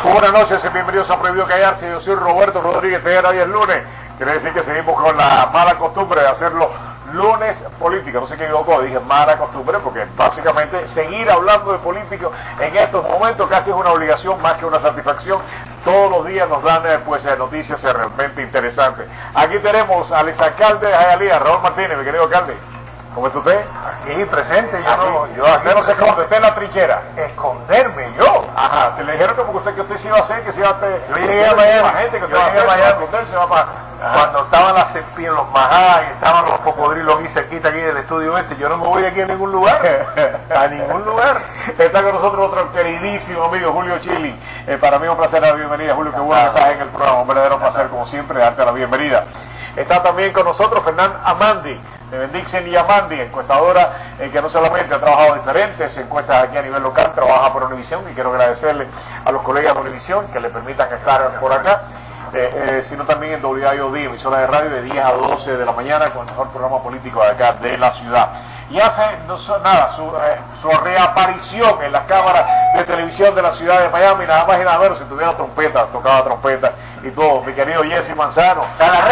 Buenas noches y bienvenidos a Prohibido Callarse. Yo soy Roberto Rodríguez Tejera. Hoy es lunes. Quiere decir que seguimos con la mala costumbre de hacerlo lunes política. No sé qué equivocó, dije mala costumbre, porque básicamente seguir hablando de políticos en estos momentos casi es una obligación más que una satisfacción. Todos los días nos dan noticias realmente interesantes. Aquí tenemos al exalcalde de Hialeah, Raúl Martínez, mi querido alcalde. ¿Cómo está usted? Aquí presente, usted no se esconde, usted en la trinchera. Esconderme yo. Ajá, te le dijeron que usted se iba a hacer, que se iba a hacer. Yo llegué a Miami, gente que usted a Miami. Se va para... Cuando estaban las serpientes, los majás, y estaban los cocodrilos aquí cerquita aquí del estudio este, yo no me voy aquí a ningún lugar. A ningún lugar. Está con nosotros otro queridísimo amigo, Julio Chili. Para mí es un placer dar la bienvenida, Julio, qué bueno que estás en el programa, un verdadero placer como siempre darte la bienvenida. Está también con nosotros Fernán Amandi, de Bendixen y Amandi, encuestadora que no solamente ha trabajado diferentes encuestas aquí a nivel local, trabaja por Univisión, y quiero agradecerle a los colegas de Univisión que le permitan estar por acá, sino también en WIOD, emisora de radio, de 10 a 12 de la mañana, con el mejor programa político de acá de la ciudad. Y hace su reaparición en la cámara de televisión de la ciudad de Miami, nada más y nada menos, si tuviera trompeta, tocaba trompeta y todo, mi querido Jesse Manzano.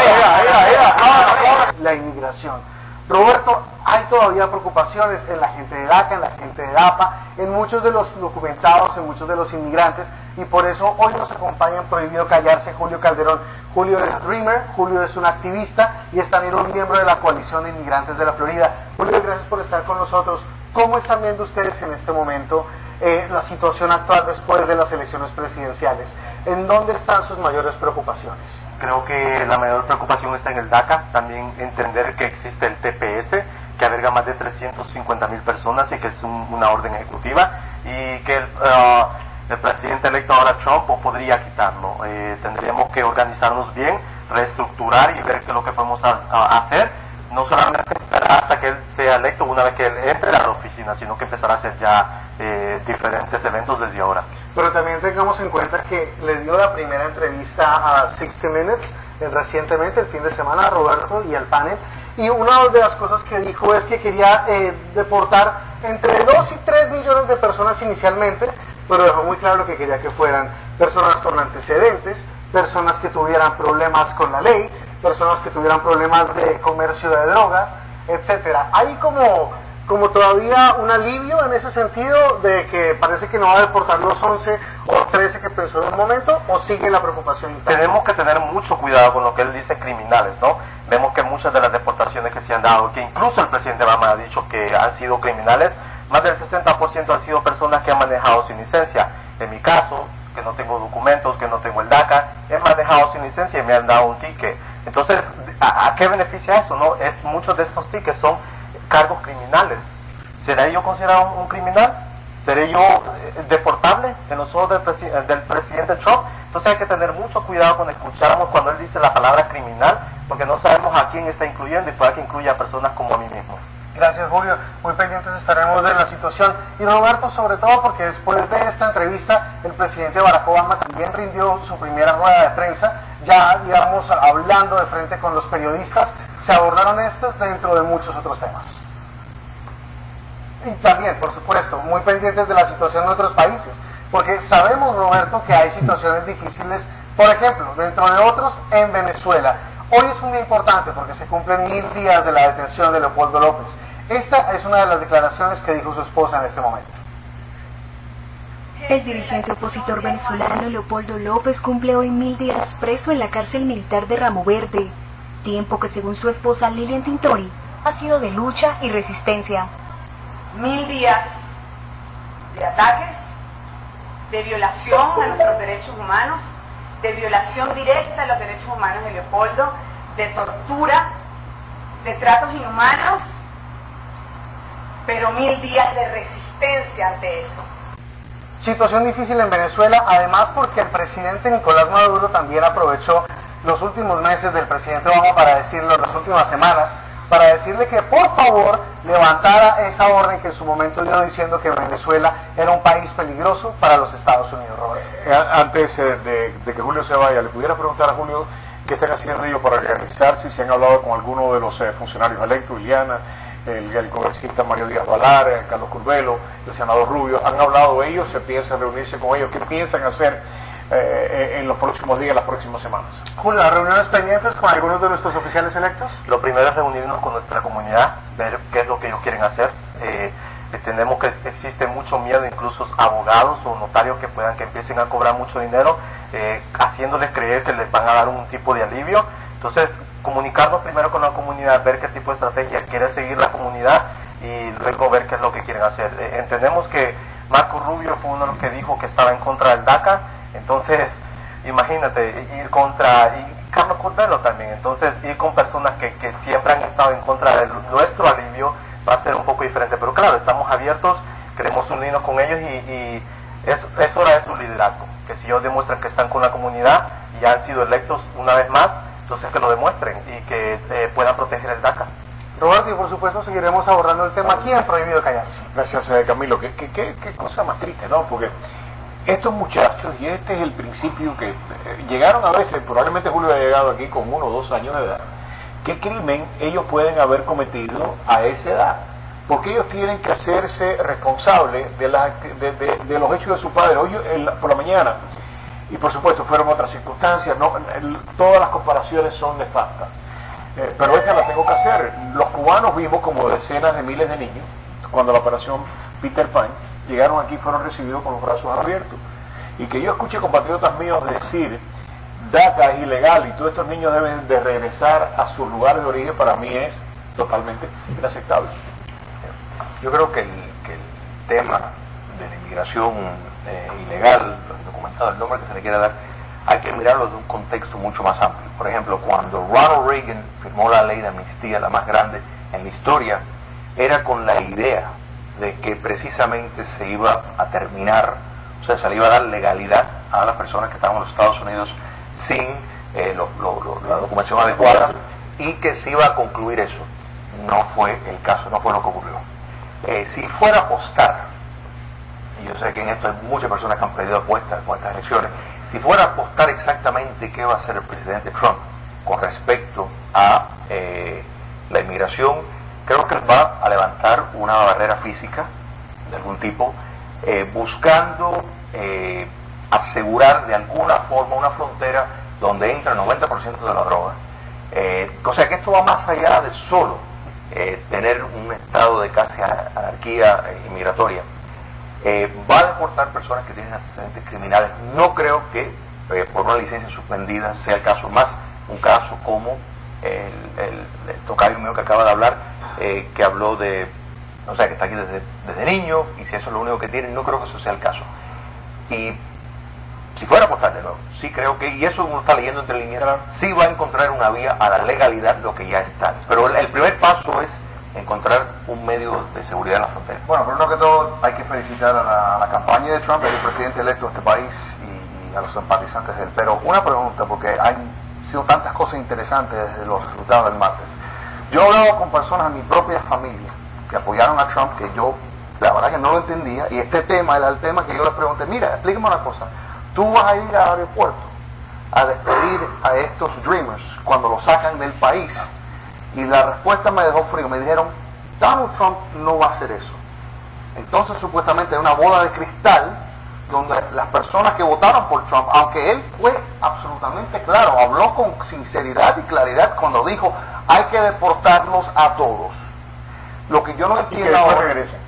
La inmigración. Roberto, hay todavía preocupaciones en la gente de DACA, en la gente de DAPA, en muchos de los documentados, en muchos de los inmigrantes, y por eso hoy nos acompaña en Prohibido Callarse Julio Calderón. Julio es Dreamer, Julio es un activista y es también un miembro de la Coalición de Inmigrantes de la Florida. Julio, gracias por estar con nosotros. ¿Cómo están viendo ustedes en este momento la situación actual después de las elecciones presidenciales? ¿En dónde están sus mayores preocupaciones? Creo que la mayor preocupación está en el DACA, también entender que existe el TPS, que alberga más de 350,000 personas y que es una orden ejecutiva, y que el presidente electo ahora Trump podría quitarlo. Tendríamos que organizarnos bien, reestructurar y ver qué es lo que podemos hacer, no solamente esperar hasta que él sea electo una vez que él entre a la oficina, sino que empezar a hacer ya diferentes eventos desde ahora. Pero también tengamos en cuenta que le dio la primera entrevista a 60 Minutes recientemente, el fin de semana, a Roberto y al panel, y una de las cosas que dijo es que quería deportar entre 2 y 3 millones de personas inicialmente, pero dejó muy claro que quería que fueran personas con antecedentes, personas que tuvieran problemas con la ley, personas que tuvieran problemas de comercio de drogas, etcétera. Hay como todavía un alivio en ese sentido de que parece que no va a deportar los 11 o 13 que pensó en un momento, o sigue la preocupación intacta. Tenemos que tener mucho cuidado con lo que él dice criminales, ¿no? Vemos que muchas de las deportaciones que se han dado, que incluso el presidente Obama ha dicho que han sido criminales, más del 60% han sido personas que han manejado sin licencia. En mi caso, que no tengo documentos, que no tengo el DACA, he manejado sin licencia y me han dado un ticket. Entonces, ¿a qué beneficia eso, no? Muchos de estos tickets son cargos criminales. ¿Seré yo considerado un criminal? ¿Seré yo deportable en los ojos del presidente Trump? Entonces hay que tener mucho cuidado cuando escuchamos cuando él dice la palabra criminal, porque no sabemos a quién está incluyendo y puede que incluya a personas como a mí mismo. Gracias, Julio. Muy pendientes estaremos de la situación. Y Roberto, sobre todo porque después de esta entrevista, el presidente Barack Obama también rindió su primera rueda de prensa, ya, digamos, hablando de frente con los periodistas. Se abordaron estos dentro de muchos otros temas. Y también, por supuesto, muy pendientes de la situación en otros países, porque sabemos, Roberto, que hay situaciones difíciles, por ejemplo, dentro de otros, en Venezuela. Hoy es un día importante porque se cumplen 1000 días de la detención de Leopoldo López. Esta es una de las declaraciones que dijo su esposa en este momento. El dirigente opositor venezolano Leopoldo López cumple hoy 1000 días preso en la cárcel militar de Ramo Verde, tiempo que según su esposa Lilian Tintori ha sido de lucha y resistencia. 1000 días de ataques, de violación a nuestros derechos humanos, de violación directa a los derechos humanos de Leopoldo, de tortura, de tratos inhumanos, pero 1000 días de resistencia ante eso. Situación difícil en Venezuela, además porque el presidente Nicolás Maduro también aprovechó los últimos meses del presidente Obama para decirlo, las últimas semanas, para decirle que por favor levantara esa orden que en su momento dio diciendo que Venezuela era un país peligroso para los Estados Unidos, Roberto. Antes de que Julio se vaya, ¿le pudiera preguntar a Julio qué están haciendo ellos para organizarse? Si han hablado con alguno de los funcionarios electos, Iliana, el congresista Mario Díaz Valar, Carlos Curbelo, el senador Rubio, ¿han hablado ellos? ¿Se piensan reunirse con ellos? ¿Qué piensan hacer en los próximos días, las próximas semanas. Julio, ¿las reuniones pendientes con algunos de nuestros oficiales electos? Lo primero es reunirnos con nuestra comunidad, ver qué es lo que ellos quieren hacer. Entendemos que existe mucho miedo, incluso abogados o notarios que empiecen a cobrar mucho dinero, haciéndoles creer que les van a dar un tipo de alivio. Entonces, comunicarnos primero con la comunidad, ver qué tipo de estrategia quiere seguir la comunidad y luego ver qué es lo que quieren hacer. Entendemos que Marco Rubio fue uno de los que dijo que estaba en contra del DACA, entonces imagínate ir contra, y Carlos Cordero también, entonces ir con personas que siempre han estado en contra de nuestro alivio va a ser un poco diferente, pero claro, estamos abiertos, queremos unirnos con ellos y es hora de su liderazgo, que si ellos demuestran que están con la comunidad y han sido electos una vez más, entonces que lo demuestren y que puedan proteger el DACA. Roberto, y por supuesto seguiremos abordando el tema aquí en Prohibido Callarse. Gracias, Camilo. Qué cosa más triste, ¿no? Porque estos muchachos, y este es el principio que llegaron a veces, probablemente Julio ha llegado aquí con 1 o 2 años de edad, ¿qué crimen ellos pueden haber cometido a esa edad? Porque ellos tienen que hacerse responsables de los hechos de su padre. Hoy por la mañana, y por supuesto fueron otras circunstancias, todas las comparaciones son nefastas. Pero esta la tengo que hacer. Los cubanos vimos como decenas de miles de niños, cuando la operación Peter Pan, llegaron aquí y fueron recibidos con los brazos abiertos. Y que yo escuche compatriotas míos decir DACA es ilegal y todos estos niños deben de regresar a sus lugares de origen, para mí es totalmente inaceptable. Yo creo que el tema de la inmigración ilegal, indocumentada, el nombre que se le quiera dar, hay que mirarlo de un contexto mucho más amplio. Por ejemplo, cuando Ronald Reagan firmó la ley de amnistía, la más grande en la historia, era con la idea de que precisamente se iba a terminar, o sea, se le iba a dar legalidad a las personas que estaban en los Estados Unidos sin la documentación adecuada, y que se iba a concluir eso. No fue el caso, no fue lo que ocurrió. Si fuera a apostar, y yo sé que en esto hay muchas personas que han perdido apuestas con estas elecciones, si fuera a apostar exactamente qué va a hacer el presidente Trump con respecto a la inmigración, creo que él va a levantar una barrera física de algún tipo, buscando asegurar de alguna forma una frontera donde entra el 90% de la droga. O sea que esto va más allá de solo tener un estado de casi anarquía inmigratoria. Va a deportar personas que tienen antecedentes criminales. No creo que por una licencia suspendida sea el caso, más un caso como el tocayo mío que acaba de hablar, que habló de, o sea, que está aquí desde niño, y si eso es lo único que tiene, no creo que eso sea el caso. Y si fuera a apostar de nuevo, sí creo que, y eso uno está leyendo entre líneas, claro, sí va a encontrar una vía a la legalidad, lo que ya está. Pero el primer paso es encontrar un medio de seguridad en la frontera. Bueno, primero que todo hay que felicitar a la campaña de Trump, el presidente electo de este país, y a los simpatizantes de él. Pero una pregunta, porque han sido tantas cosas interesantes desde los resultados del martes. Yo he hablado con personas en mi propia familia que apoyaron a Trump, que yo la verdad que no lo entendía, y este tema era el tema que yo les pregunté: mira, explíqueme una cosa, tú vas a ir al aeropuerto a despedir a estos Dreamers cuando los sacan del país. Y la respuesta me dejó frío. Me dijeron, Donald Trump no va a hacer eso. Entonces supuestamente hay una bola de cristal donde las personas que votaron por Trump, aunque él fue absolutamente claro, habló con sinceridad y claridad cuando dijo hay que deportarlos a todos. Lo que yo no entiendo ahora,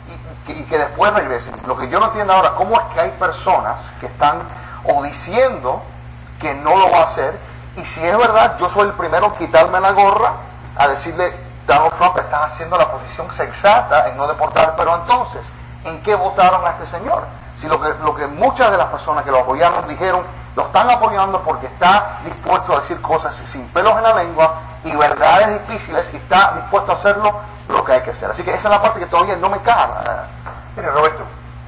y que después regresen. Lo que yo no entiendo ahora, cómo es que hay personas que están o diciendo que no lo va a hacer, y si es verdad, yo soy el primero en quitarme la gorra a decirle, Donald Trump, estás haciendo la posición sensata en no deportar. Pero entonces, ¿en qué votaron a este señor? Si lo que muchas de las personas que lo apoyaron dijeron, lo están apoyando porque está dispuesto a decir cosas sin pelos en la lengua y verdades difíciles, y está dispuesto a hacerlo lo que hay que hacer. Así que esa es la parte que todavía no me caga. Mire, Roberto,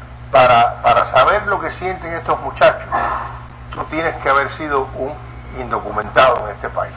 para saber lo que sienten estos muchachos, tú tienes que haber sido un indocumentado en este país.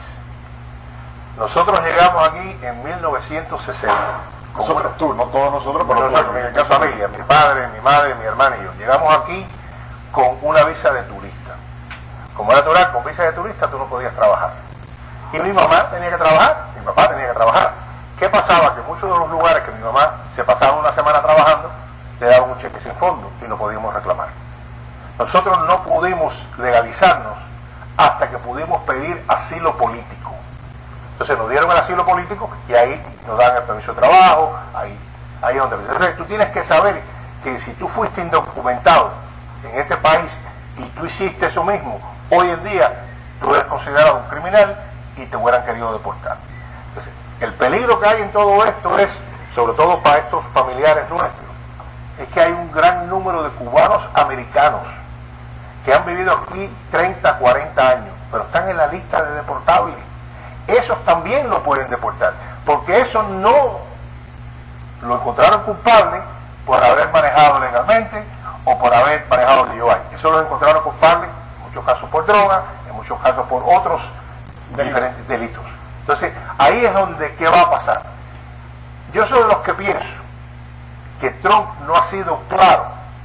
Nosotros llegamos aquí en 1960. Nosotros, tú, no todos nosotros, pero nosotros, en el caso de familia, mi padre, mi madre, mi hermana y yo. Llegamos aquí con una visa de turista. Como era natural, con visa de turista tú no podías trabajar. Y mi mamá tenía que trabajar, mi papá tenía que trabajar. ¿Qué pasaba? Que muchos de los lugares que mi mamá se pasaba una semana trabajando, le daban un cheque sin fondo y no podíamos reclamar. Nosotros no pudimos legalizarnos hasta que pudimos pedir asilo político. Entonces nos dieron el asilo político y ahí nos dan el permiso de trabajo, ahí es donde... Entonces tú tienes que saber que si tú fuiste indocumentado en este país y tú hiciste eso mismo, hoy en día tú eres considerado un criminal y te hubieran querido deportar. Entonces, el peligro que hay en todo esto es, sobre todo para estos familiares nuestros, es que hay un gran número de cubanos americanos que han vivido aquí 30, 40 años, pero están en la lista de deportables. Esos también lo pueden deportar, porque eso no lo encontraron culpable por haber manejado legalmente o por haber manejado el DUI. Eso lo encontraron culpable en muchos casos por droga, en muchos casos por otros diferentes delitos. Entonces, ahí es donde, ¿qué va a pasar? Yo soy de los que pienso que Trump no ha sido claro.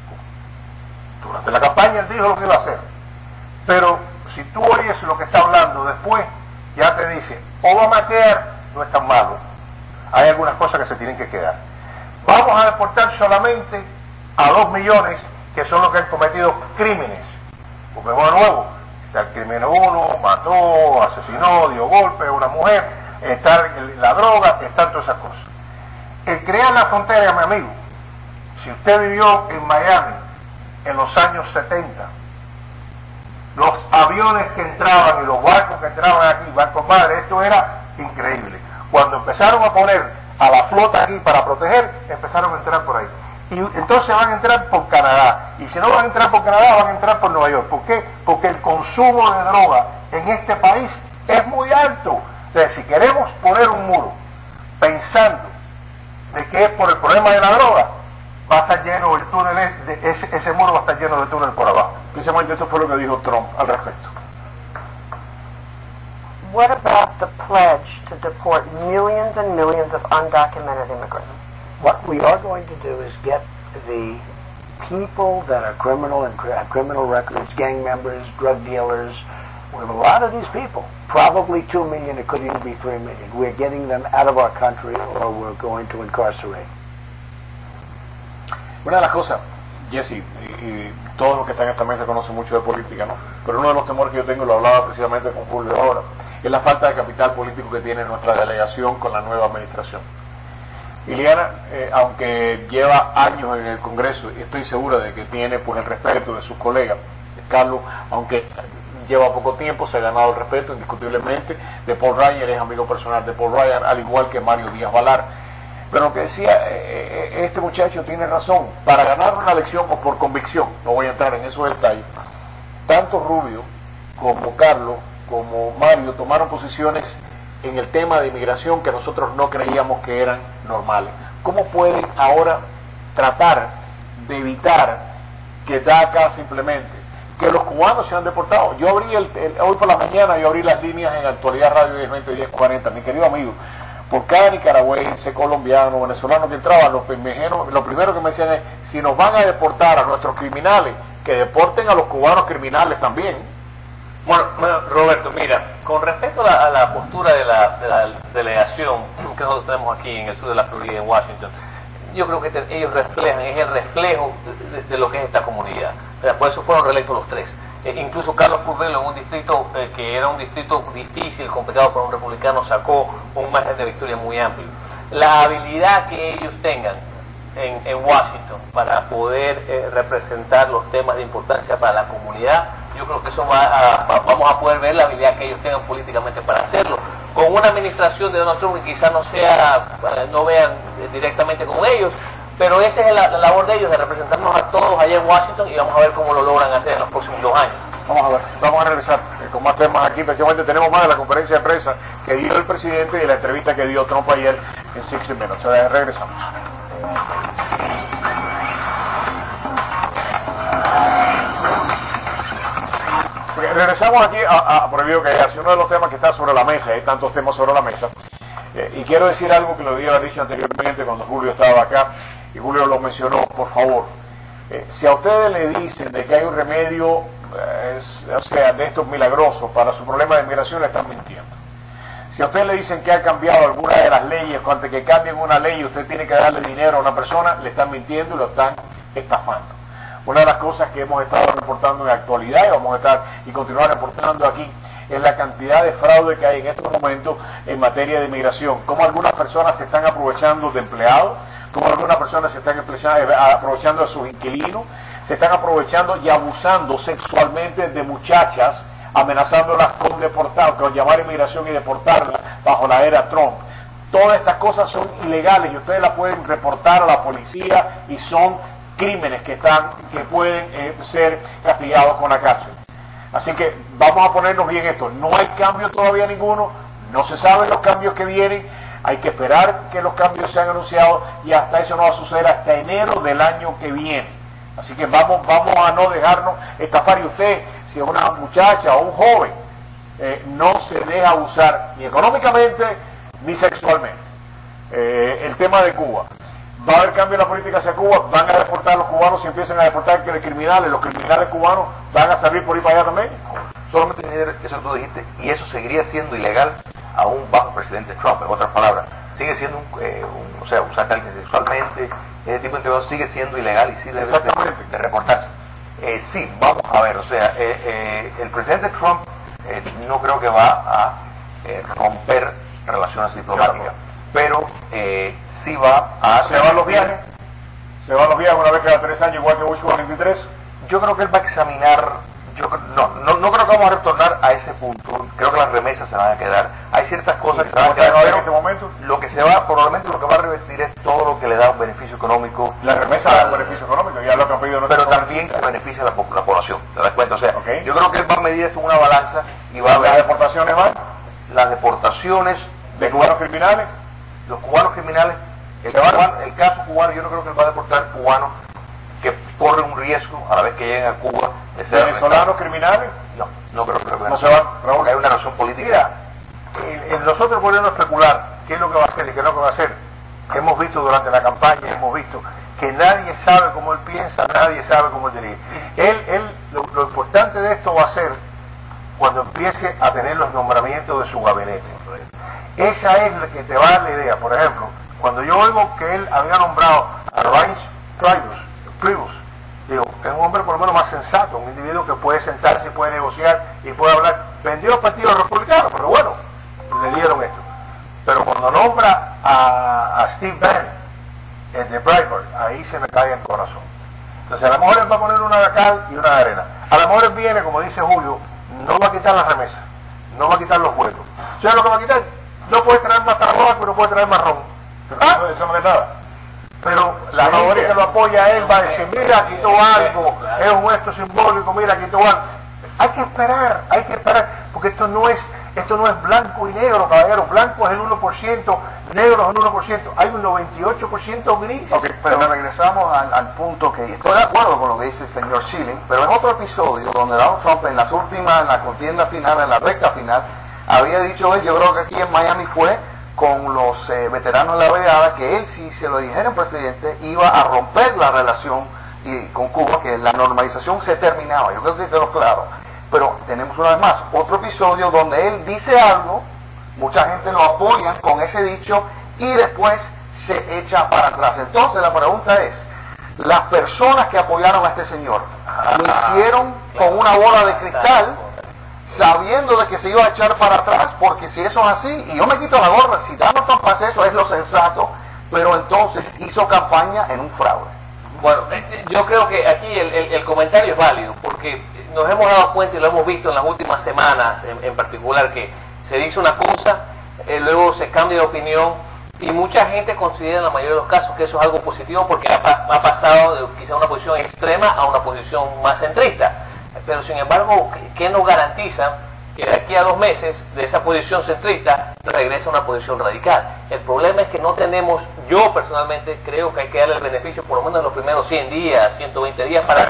Durante la campaña él dijo lo que iba a hacer, pero si tú oyes lo que está hablando después, ya te dice, Obamacare no es tan malo, hay algunas cosas que se tienen que quedar. Vamos a deportar solamente a 2 millones que son los que han cometido crímenes, porque de nuevo, está el crimen 1, mató, asesinó, dio golpe a una mujer, está la droga, están todas esas cosas. El crear la frontera, mi amigo, si usted vivió en Miami en los años 70, los aviones que entraban y los barcos que entraban aquí, barcos madres, esto era increíble. Cuando empezaron a poner a la flota aquí para proteger, empezaron a entrar por ahí. Y entonces van a entrar por Canadá. Y si no van a entrar por Canadá, van a entrar por Nueva York. ¿Por qué? Porque el consumo de droga en este país es muy alto. Entonces, si queremos poner un muro pensando de que es por el problema de la droga, va a estar lleno el túnel, ese muro va a estar lleno de túnel por abajo. Precisamente esto fue lo que dijo Trump al respecto. What about the pledge to deport millions and millions of undocumented immigrants? What we are going to do is get the people that are criminal and have criminal records, gang members, drug dealers. We have a lot of these people, probably 2 million, it could even be 3 million. We're getting them out of our country or we're going to incarcerate. Una de las cosas, Jesse, y todos los que están en esta mesa conocen mucho de política, ¿no? Pero uno de los temores que yo tengo, lo hablaba precisamente con Julio ahora, es la falta de capital político que tiene nuestra delegación con la nueva administración. Liliana, aunque lleva años en el Congreso, y estoy segura de que tiene pues el respeto de sus colegas. Carlos, aunque lleva poco tiempo, se ha ganado el respeto indiscutiblemente de Paul Ryan, él es amigo personal de Paul Ryan, al igual que Mario Díaz Balart. Pero lo que decía este muchacho tiene razón. Para ganar una elección o por convicción, no voy a entrar en esos detalles, tanto Rubio como Carlos como Mario tomaron posiciones en el tema de inmigración que nosotros no creíamos que eran normales. ¿Cómo pueden ahora tratar de evitar que DACA simplemente, que los cubanos sean deportados? Yo abrí hoy por la mañana, yo abrí las líneas en Actualidad Radio 1020, 1040, mi querido amigo. Por cada nicaragüense, colombiano, venezolano que entraba, lo primero que me decían es, si nos van a deportar a nuestros criminales, que deporten a los cubanos criminales también. Bueno, Roberto, mira, con respecto a la postura de la delegación que nosotros tenemos aquí en el sur de la Florida, en Washington, yo creo que ellos reflejan, es el reflejo de lo que es esta comunidad. Por eso fueron reelectos los tres. Incluso Carlos Curvelo, en un distrito que era un distrito difícil, complicado por un republicano, sacó un margen de victoria muy amplio. La habilidad que ellos tengan en Washington para poder representar los temas de importancia para la comunidad, yo creo que eso vamos a poder ver la habilidad que ellos tengan políticamente para hacerlo. Con una administración de Donald Trump que quizás no vean directamente con ellos, pero esa es la labor de ellos, de representarnos a todos allá en Washington, y vamos a ver cómo lo logran hacer en los próximos 2 años. Vamos a ver, vamos a regresar con más temas aquí. Precisamente tenemos más de la conferencia de prensa que dio el presidente y de la entrevista que dio Trump ayer en 60 Minutes. Regresamos. Regresamos aquí a Prohibido que hace uno de los temas que está sobre la mesa. Hay tantos temas sobre la mesa. Y quiero decir algo que lo había dicho anteriormente cuando Julio estaba acá, y Julio lo mencionó. Por favor, si a ustedes le dicen de que hay un remedio, o sea, de estos milagrosos para su problema de inmigración, le están mintiendo. Si a ustedes le dicen que ha cambiado alguna de las leyes, antes que cambien una ley usted tiene que darle dinero a una persona, le están mintiendo y lo están estafando. Una de las cosas que hemos estado reportando en la actualidad y vamos a estar y continuar reportando aquí es la cantidad de fraude que hay en estos momentos en materia de inmigración, cómo algunas personas se están aprovechando de empleados, cómo algunas personas se están aprovechando de sus inquilinos, se están aprovechando y abusando sexualmente de muchachas, amenazándolas con deportar, con llamar a inmigración y deportarlas bajo la era Trump. Todas estas cosas son ilegales y ustedes las pueden reportar a la policía y son crímenes que pueden ser castigados con la cárcel. Así que vamos a ponernos bien esto. No hay cambio todavía ninguno, no se saben los cambios que vienen, hay que esperar que los cambios sean anunciados y hasta eso no va a suceder hasta enero del año que viene. Así que vamos a no dejarnos estafar. Y usted, si es una muchacha o un joven, no se deja abusar ni económicamente ni sexualmente. El tema de Cuba. Va a haber cambio en la política hacia Cuba, van a deportar a los cubanos y empiezan a deportar criminales, los criminales cubanos van a salir por ahí para allá también. Solamente eso que tú dijiste, y eso seguiría siendo ilegal aún bajo el presidente Trump, en otras palabras, sigue siendo o sea, usar a alguien sexualmente, ese tipo de intervención sigue siendo ilegal y sí debe de reportarse. Sí, vamos a ver, o sea, el presidente Trump no creo que va a romper relaciones diplomáticas, pero sí va a... ¿Se van los viajes? ¿Se van los viajes una vez cada 3 años igual que Bush con 23? Yo creo que él va a examinar, no creo que vamos a retornar a ese punto, creo que las remesas se van a quedar, hay ciertas cosas que se van a quedar, en este momento. Probablemente lo que va a revertir es todo lo que le da un beneficio económico. La remesa da un beneficio económico, ya lo que han pedido pero también se beneficia a la población, ¿te das cuenta? O sea, yo creo que él va a medir esto en una balanza y va a ver... ¿Las deportaciones van? Las deportaciones... ¿De cubanos criminales? Los cubanos criminales, el caso cubano, yo no creo que él va a deportar cubanos que corren un riesgo a la vez que lleguen a Cuba de ser ¿venezolanos criminales? No creo que no se van, porque hay una razón política. Mira, nosotros podemos especular qué es lo que va a hacer y qué es lo que va a hacer. Hemos visto durante la campaña, hemos visto que nadie sabe cómo él piensa, nadie sabe cómo él dirige. Lo importante de esto va a ser cuando empiece a tener los nombramientos de su gabinete. Esa es la que te va a dar la idea. Por ejemplo, cuando yo oigo que él había nombrado a Reince Priebus, digo, es un hombre por lo menos más sensato, un individuo que puede sentarse y puede negociar y puede hablar. Vendió al Partido Republicano, pero bueno, le dieron esto. Pero cuando nombra a Steve Bannon, el de Breitbart, ahí se me cae el corazón. Entonces a lo mejor él va a poner una de cal y una de arena. A lo mejor él viene, como dice Julio, no va a quitar la remesa, no va a quitar los vuelos. ¿Sabes lo que va a quitar? No puede traer más tabaco, pero puede traer marrón. Eso no es nada. Pero la gente que lo apoya a él va a decir, mira, quitó algo, es un gesto simbólico, mira, quitó algo. Hay que esperar, porque esto no es blanco y negro, caballero. Blanco es el 1%, negro es el 1%, hay un 98% gris. Pero regresamos al punto que estoy de acuerdo con lo que dice el señor Schilling, pero en otro episodio donde Donald Trump en la contienda final, en la recta final, había dicho él, yo creo que aquí en Miami fue con los veteranos de la brigada, que él, si se lo dijera el presidente, iba a romper la relación con Cuba, que la normalización se terminaba. Yo creo que quedó claro. Pero tenemos una vez más otro episodio donde él dice algo, mucha gente lo apoya con ese dicho y después se echa para atrás. Entonces la pregunta es, las personas que apoyaron a este señor lo hicieron con una bola de cristal, sabiendo de que se iba a echar para atrás, porque si eso es así, y yo me quito la gorra, si Donald Trump hace eso es lo sensato, pero entonces hizo campaña en un fraude. Bueno, yo creo que aquí el comentario es válido, porque nos hemos dado cuenta y lo hemos visto en las últimas semanas en particular, que se dice una cosa, luego se cambia de opinión, y mucha gente considera en la mayoría de los casos que eso es algo positivo, porque ha pasado de quizá una posición extrema a una posición más centrista. Pero sin embargo, ¿qué nos garantiza que de aquí a 2 meses de esa posición centrista regresa a una posición radical? El problema es que no tenemos, yo personalmente creo que hay que darle el beneficio por lo menos en los primeros 100 días, 120 días para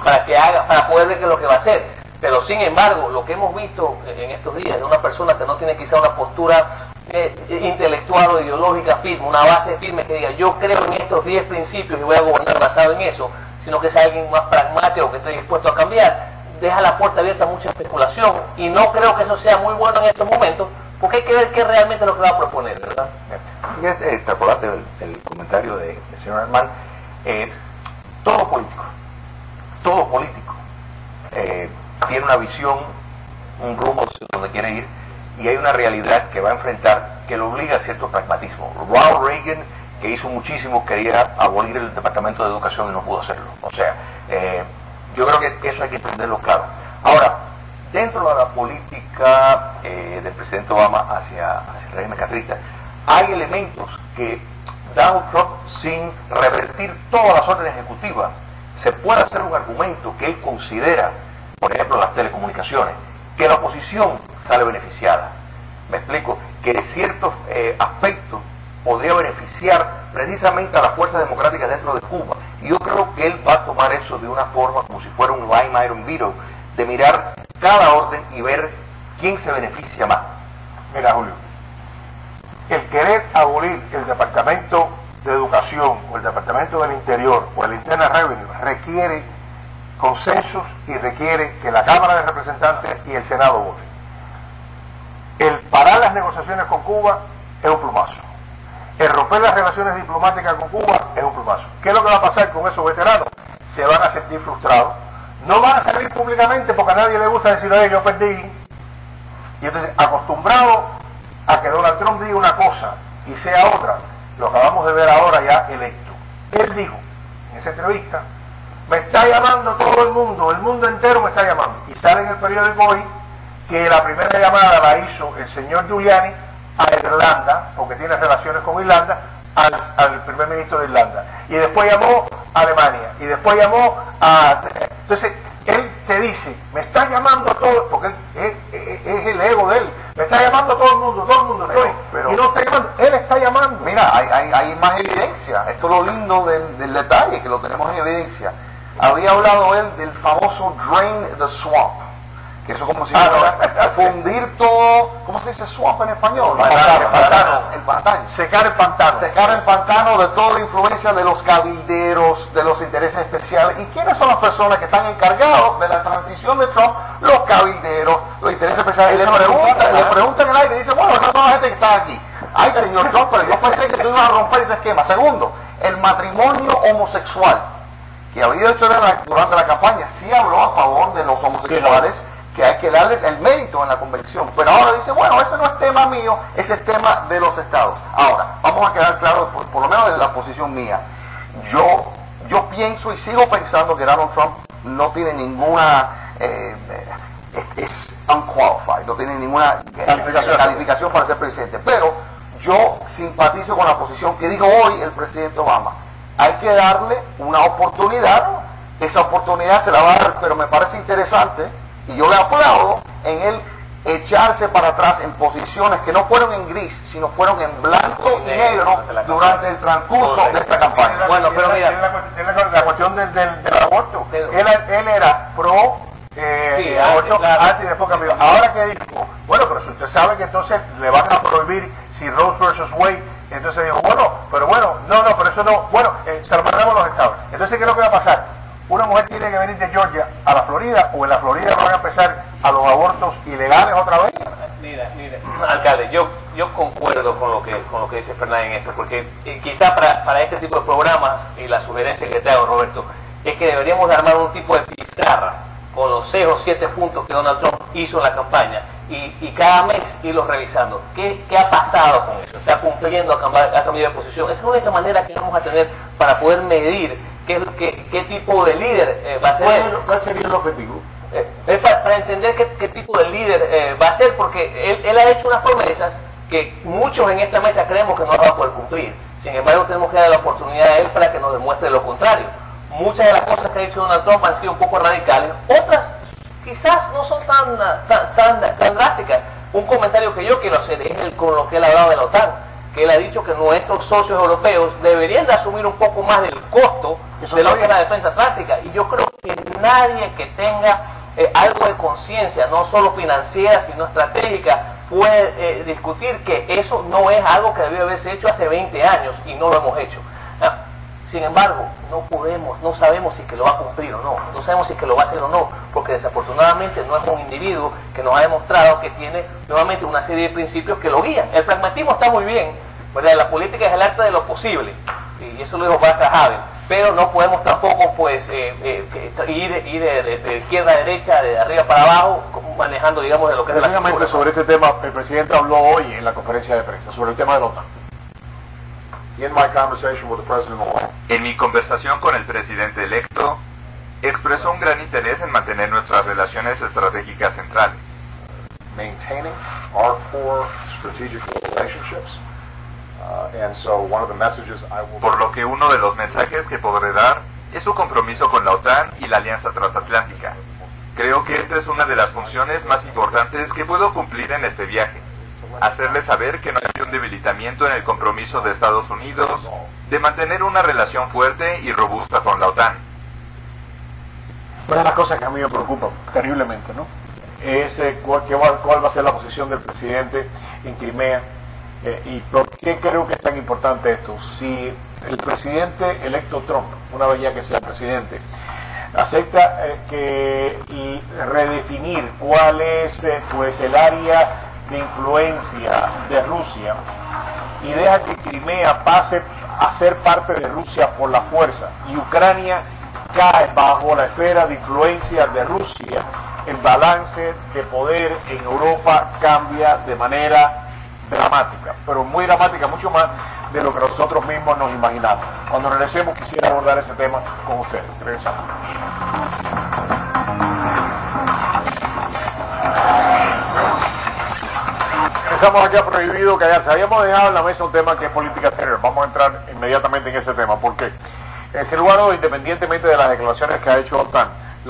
poder ver qué es lo que va a hacer. Pero sin embargo, lo que hemos visto en estos días de una persona que no tiene quizá una postura intelectual o ideológica firme, una base firme que diga yo creo en estos 10 principios y voy a gobernar basado en eso, sino que sea alguien más pragmático que esté dispuesto a cambiar, deja la puerta abierta a mucha especulación, y no creo que eso sea muy bueno en estos momentos, porque hay que ver qué realmente es lo que va a proponer, ¿verdad? Extrapolate el comentario del señor Herman. Todo político todo político tiene una visión, un rumbo donde quiere ir, y hay una realidad que va a enfrentar que lo obliga a cierto pragmatismo. Ronald Reagan, que hizo muchísimo, quería abolir el Departamento de Educación y no pudo hacerlo. O sea, yo creo que eso hay que entenderlo claro. Ahora, dentro de la política del presidente Obama hacia el régimen castrista, hay elementos que Donald Trump, sin revertir todas las órdenes ejecutivas, se puede hacer un argumento que él considera, por ejemplo, las telecomunicaciones, que la oposición sale beneficiada. Me explico, que ciertos aspectos podría beneficiar precisamente a las fuerzas democráticas dentro de Cuba. Y yo creo que él va a tomar eso de una forma como si fuera un line item veto, de mirar cada orden y ver quién se beneficia más. Mira, Julio, el querer abolir el Departamento de Educación o el Departamento del Interior o el Internal Revenue requiere consensos y requiere que la Cámara de Representantes y el Senado voten. El parar las negociaciones con Cuba es un plumazo. El romper las relaciones diplomáticas con Cuba es un plumazo. ¿Qué es lo que va a pasar con esos veteranos? Se van a sentir frustrados. No van a salir públicamente porque a nadie le gusta decir, oye, yo perdí. Y entonces, acostumbrado a que Donald Trump diga una cosa y sea otra, lo acabamos de ver ahora ya electo. Él dijo en esa entrevista, me está llamando todo el mundo entero me está llamando. Y sale en el periódico hoy que la primera llamada la hizo el señor Giuliani a Irlanda, porque tiene relaciones con Irlanda, al primer ministro de Irlanda. Y después llamó a Alemania. Y después llamó a... Entonces, él te dice, me está llamando todo, porque es el ego de él, me está llamando todo el mundo estoy, y no está llamando, él está llamando. Mira, hay más evidencia. Esto es lo lindo del detalle, que lo tenemos en evidencia. Había hablado él del famoso drain the swamp, que eso como si fuera fundir todo, ¿cómo se dice swamp en español? El pantano. Secar el pantano. Secar el pantano de toda la influencia de los cabilderos, de los intereses especiales. ¿Y quiénes son las personas que están encargados de la transición de Trump? Los cabilderos, los intereses especiales. Y le preguntan en el aire y dicen, bueno, esas son la gente que está aquí. Ay, señor Trump, pero yo pensé que tú ibas a romper ese esquema. Segundo, el matrimonio homosexual, que había hecho durante la campaña, sí habló a favor de los homosexuales, que hay que darle el mérito en la convención, pero ahora dice, bueno, ese no es tema mío, ese es tema de los estados. Ahora, vamos a quedar claros, por lo menos de la posición mía, yo pienso y sigo pensando que Donald Trump no tiene ninguna, es unqualified, no tiene ninguna calificación para ser presidente, pero yo simpatizo con la posición que dijo hoy el presidente Obama. Hay que darle una oportunidad, esa oportunidad se la va a dar, pero me parece interesante, y yo le aplaudo en él echarse para atrás en posiciones que no fueron en gris, sino fueron en blanco y negro durante el transcurso de esta campaña. Bueno, pero mira, la cuestión del aborto, él era pro aborto antes y después cambió. Ahora que dijo, bueno, pero si usted sabe que entonces le van a prohibir si Roe versus Wade, entonces dijo, bueno, pero eso no, bueno, se lo mandamos a los estados. Entonces, ¿qué es lo que va a pasar? Una mujer tiene que venir de Georgia a la Florida, o en la Florida van a empezar a los abortos ilegales otra vez. Mira, alcalde, yo concuerdo con lo que dice Fernández en esto, porque quizá para este tipo de programas, y la sugerencia que te hago, Roberto, es que deberíamos de armar un tipo de pizarra con los 6 o 7 puntos que Donald Trump hizo en la campaña, y cada mes irlos revisando. ¿Qué ha pasado con eso? ¿Está cumpliendo? ¿Ha cambiado de posición? Esa es la única manera que vamos a tener para poder medir qué tipo de líder va a ser. ¿Cuál sería el objetivo? Para entender qué tipo de líder va a ser, porque él ha hecho unas promesas que muchos en esta mesa creemos que no va a poder cumplir. Sin embargo, tenemos que dar la oportunidad a él para que nos demuestre lo contrario. Muchas de las cosas que ha dicho Donald Trump han sido un poco radicales, otras quizás no son tan drásticas. Un comentario que yo quiero hacer es con lo que él ha hablado de la OTAN, que él ha dicho que nuestros socios europeos deberían de asumir un poco más del costo de lo que es la defensa atlántica, y yo creo que nadie que tenga algo de conciencia, no solo financiera sino estratégica, puede discutir que eso no es algo que debió haberse hecho hace 20 años y no lo hemos hecho. Sin embargo, no sabemos si es que lo va a cumplir o no sabemos si es que lo va a hacer o no, porque desafortunadamente no es un individuo que nos ha demostrado que tiene nuevamente una serie de principios que lo guían. El pragmatismo está muy bien, ¿verdad? La política es el arte de lo posible, y eso lo dijo Václav Havel, pero no podemos tampoco pues ir de izquierda a derecha, de arriba para abajo, manejando, digamos, de lo que es la Precisamente sobre este tema, el presidente habló hoy en la conferencia de prensa, sobre el tema de la OTAN. En mi conversación con el presidente electo, expresó un gran interés en mantener nuestras relaciones estratégicas centrales. Por lo que uno de los mensajes que podré dar es su compromiso con la OTAN y la Alianza Transatlántica. Creo que esta es una de las funciones más importantes que puedo cumplir en este viaje. Hacerle saber que no hay un debilitamiento en el compromiso de Estados Unidos de mantener una relación fuerte y robusta con la OTAN. Una de las cosas que a mí me preocupa terriblemente, ¿no?, es cuál va a ser la posición del presidente en Crimea. ¿Y por qué creo que es tan importante esto? Si el presidente electo Trump, una vez ya que sea presidente, acepta redefinir cuál es pues el área de influencia de Rusia y deja que Crimea pase a ser parte de Rusia por la fuerza y Ucrania cae bajo la esfera de influencia de Rusia, el balance de poder en Europa cambia de manera dramática, pero muy dramática, mucho más de lo que nosotros mismos nos imaginamos. Cuando regresemos quisiera abordar ese tema con ustedes. Regresamos. Regresamos aquí a Prohibido Callarse. Habíamos dejado en la mesa un tema que es política exterior. Vamos a entrar inmediatamente en ese tema. ¿Por qué? Sin lugar a dudas, independientemente de las declaraciones que ha hecho OTAN,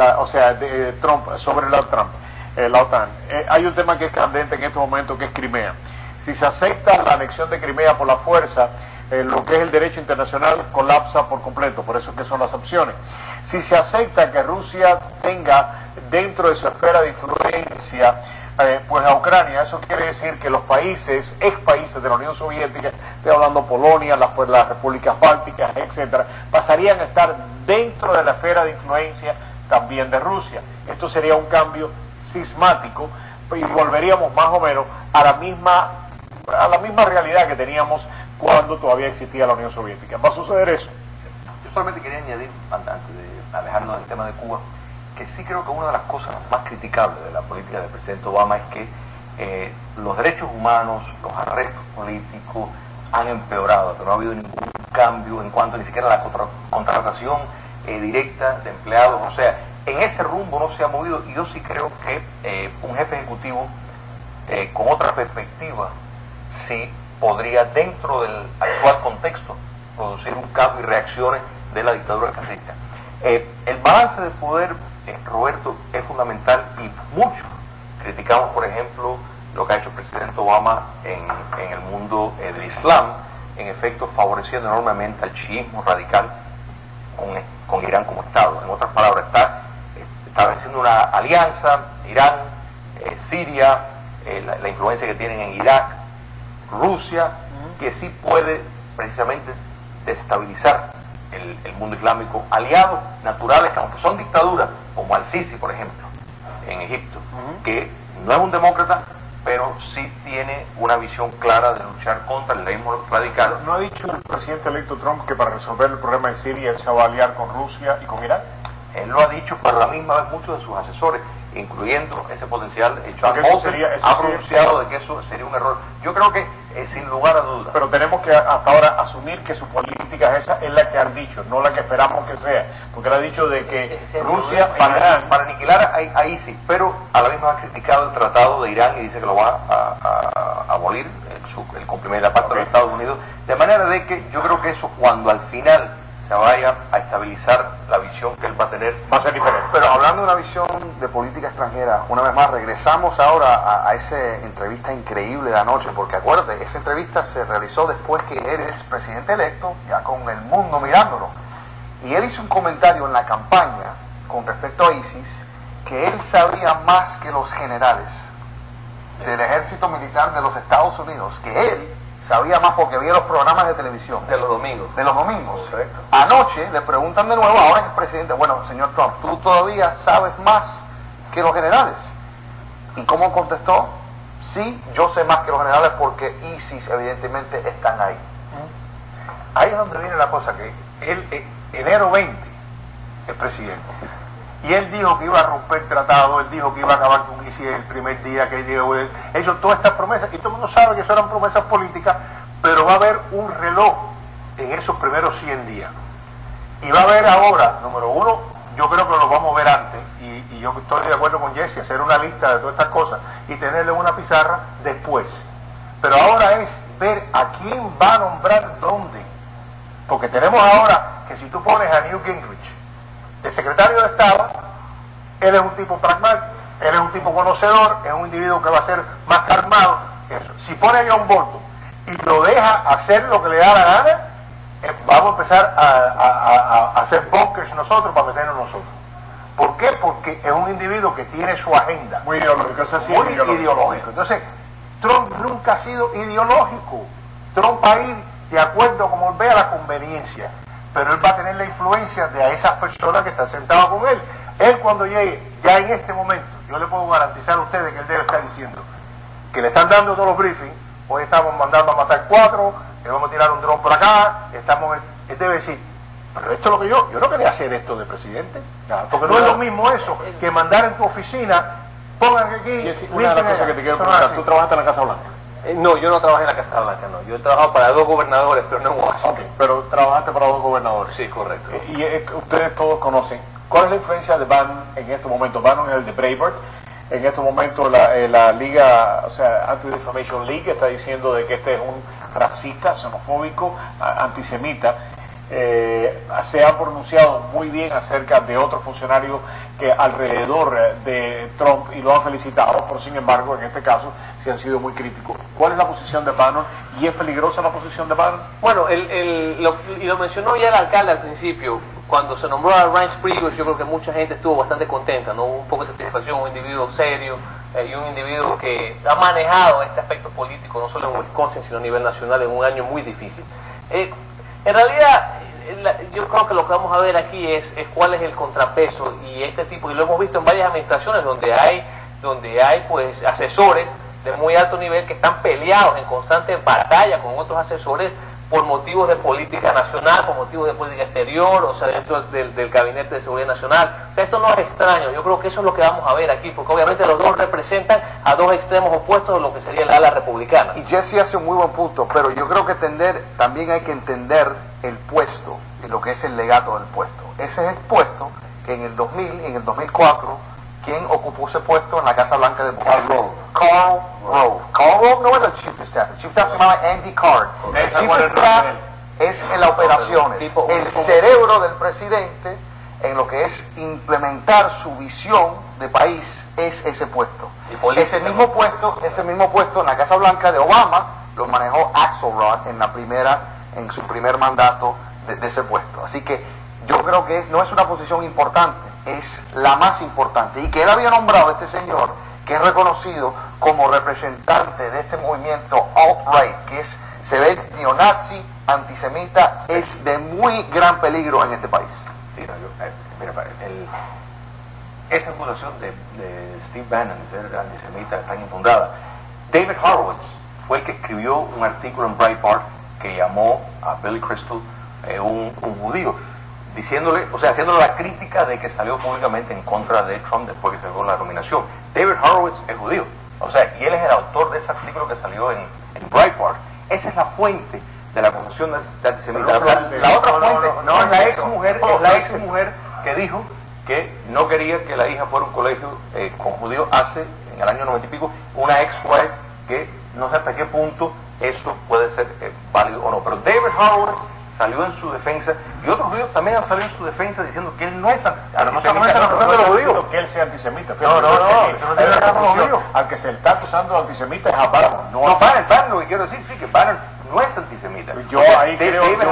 Trump sobre la OTAN, hay un tema que es candente en estos momentos, que es Crimea. Si se acepta la anexión de Crimea por la fuerza, lo que es el derecho internacional colapsa por completo, por eso que son las opciones. Si se acepta que Rusia tenga dentro de su esfera de influencia pues a Ucrania, eso quiere decir que los países, ex países de la Unión Soviética, estoy hablando Polonia, las repúblicas bálticas, etcétera, pasarían a estar dentro de la esfera de influencia también de Rusia. Esto sería un cambio sismático y volveríamos más o menos a la misma realidad que teníamos cuando todavía existía la Unión Soviética. ¿Va a suceder eso? Yo solamente quería añadir, antes de alejarnos del tema de Cuba, que sí creo que una de las cosas más criticables de la política del presidente Obama es que los derechos humanos, los arrestos políticos han empeorado, que no ha habido ningún cambio en cuanto ni siquiera a la contratación directa de empleados. O sea, en ese rumbo no se ha movido, y yo sí creo que un jefe ejecutivo con otra perspectiva sí podría, dentro del actual contexto, producir un cambio y reacciones de la dictadura castrista. El balance de poder, Roberto, es fundamental, y muchos criticamos, por ejemplo, lo que ha hecho el presidente Obama en el mundo del Islam, en efecto favoreciendo enormemente al chiismo radical con Irán como Estado. En otras palabras, está estableciendo una alianza, Irán, Siria, la influencia que tienen en Irak, Rusia, que sí puede precisamente destabilizar el mundo islámico. Aliados naturales, que aunque son dictaduras, como Al-Sisi, por ejemplo, en Egipto, que no es un demócrata, pero sí tiene una visión clara de luchar contra el reino radical. ¿No ha dicho el presidente electo Trump que para resolver el problema de Siria él se va a aliar con Rusia y con Irán? Él lo ha dicho, pero a la misma vez muchos de sus asesores, incluyendo ese potencial, John Bolton, ha pronunciado de que eso sería un error. Yo creo que sin lugar a dudas. Pero tenemos que hasta ahora asumir que su política esa es la que han dicho, no la que esperamos que sea, porque él ha dicho de que Rusia para aniquilar a ISIS, pero a la misma vez ha criticado el tratado de Irán y dice que lo va a abolir, el cumplimiento de la parte de los Estados Unidos, de manera de que yo creo que eso, cuando al final se vaya a estabilizar la visión que él va a tener, va a ser diferente. Pero hablando de una visión de política extranjera, una vez más regresamos ahora a esa entrevista increíble de anoche, porque acuérdate, esa entrevista se realizó después que él es presidente electo, ya con el mundo mirándolo, y él hizo un comentario en la campaña con respecto a ISIS, que él sabía más que los generales del ejército militar de los Estados Unidos, que él sabía más porque veía los programas de televisión. De los domingos. De los domingos. Correcto. Anoche le preguntan de nuevo, ahora que es presidente, bueno, señor Trump, ¿tú todavía sabes más que los generales? ¿Y cómo contestó? Sí, yo sé más que los generales porque ISIS evidentemente están ahí. Ahí es donde viene la cosa, que él enero 20 es presidente. Y él dijo que iba a romper tratado, él dijo que iba a acabar con ISIS el primer día que llegó él. Hizo todas estas promesas, y todo el mundo sabe que eso eran promesas políticas, pero va a haber un reloj en esos primeros 100 días. Y va a haber ahora, número uno, yo creo que lo vamos a ver antes, y yo estoy de acuerdo con Jesse, hacer una lista de todas estas cosas y tenerle una pizarra después. Pero ahora es ver a quién va a nombrar dónde. Porque tenemos ahora que si tú pones a Newt Gingrich de secretario de Estado, él es un tipo pragmático, él es un tipo conocedor, es un individuo que va a ser más calmado. Eso. Si pone a John Bolton y lo deja hacer lo que le da la gana, vamos a empezar a hacer bunkers nosotros para meternos nosotros. ¿Por qué? Porque es un individuo que tiene su agenda. Muy ideológico, eso sí, muy ideológico. Entonces, Trump nunca ha sido ideológico. Trump va a ir de acuerdo como él vea la conveniencia, pero él va a tener la influencia de esas personas que están sentadas con él. Él cuando llegue, ya en este momento, yo le puedo garantizar a ustedes que él debe estar diciendo que le están dando todos los briefings, hoy estamos mandando a matar 4, le vamos a tirar un dron por acá, él debe decir, pero esto es lo que yo no quería hacer esto de presidente, porque no es lo mismo eso que mandar en tu oficina, pongan aquí. Jesse, una de las cosas que te quiero preguntar, ¿tú trabajaste en la Casa Blanca? No, yo no trabajé en la Casa Blanca, no. Yo he trabajado para 2 gobernadores, pero no en Washington. Okay, pero trabajaste para 2 gobernadores. Sí, correcto. Y ustedes todos conocen. ¿Cuál es la influencia de Bannon en estos momentos? Bannon es el de Breitbart. En estos momentos la Liga, o sea, Anti-Defamation League está diciendo de que este es un racista, xenofóbico, antisemita. Se han pronunciado muy bien acerca de otros funcionarios que alrededor de Trump y lo han felicitado, pero sin embargo en este caso sí han sido muy críticos. ¿Cuál es la posición de Bannon y es peligrosa la posición de Bannon? Bueno, lo mencionó ya el alcalde al principio, cuando se nombró a Reince Priebus, yo creo que mucha gente estuvo bastante contenta, ¿no? Un poco de satisfacción, un individuo serio y un individuo que ha manejado este aspecto político no solo en Wisconsin sino a nivel nacional en un año muy difícil. En realidad, yo creo que lo que vamos a ver aquí es cuál es el contrapeso y este tipo, y lo hemos visto en varias administraciones donde hay pues asesores de muy alto nivel que están peleados en constante batalla con otros asesores por motivos de política nacional, por motivos de política exterior, o sea, dentro del Gabinete de Seguridad Nacional. O sea, esto no es extraño, yo creo que eso es lo que vamos a ver aquí, porque obviamente los dos representan a dos extremos opuestos de lo que sería el ala republicana. Y Jesse hace un muy buen punto, pero yo creo que también hay que entender el puesto y lo que es el legato del puesto. Ese es el puesto que en el 2000 y en el 2004, ¿quién ocupó ese puesto en la Casa Blanca de Karl Rove? Karl Rove. Karl Rove no era el Chief of Staff. El Chief of Staff se llamaba Andy Card. El Chief of Staff es en las operaciones. El cerebro del presidente en lo que es implementar su visión de país es ese puesto. Ese mismo puesto en la Casa Blanca de Obama lo manejó Axelrod en su primer mandato de ese puesto. Así que yo creo que no es una posición importante, es la más importante. Y que él había nombrado a este señor, que es reconocido como representante de este movimiento alt-right, que se ve neonazi, antisemita, es de muy gran peligro en este país. Sí, esa acusación de Steve Bannon de ser antisemita es tan infundada. David Horowitz fue el que escribió un artículo en Breitbart que llamó a Billy Crystal un judío, haciéndole la crítica de que salió públicamente en contra de Trump después que se dio la nominación. David Horowitz es judío, y él es el autor de ese artículo que salió en Breitbart. Esa es la fuente de la acusación de antisemita. La otra fuente es la ex mujer que dijo que no quería que la hija fuera a un colegio con judíos en el año 90 y pico, una ex-wife que no sé hasta qué punto eso puede ser válido o no. Pero David Horowitz salió en su defensa y otros judíos también han salido en su defensa diciendo que él no es antisemita. No solamente los judíos, que él sea antisemita. Al que se le está acusando de antisemita es a Bannon. No, Bannon, lo que quiero decir, sí, que Bannon no es antisemita. Yo ahí creo que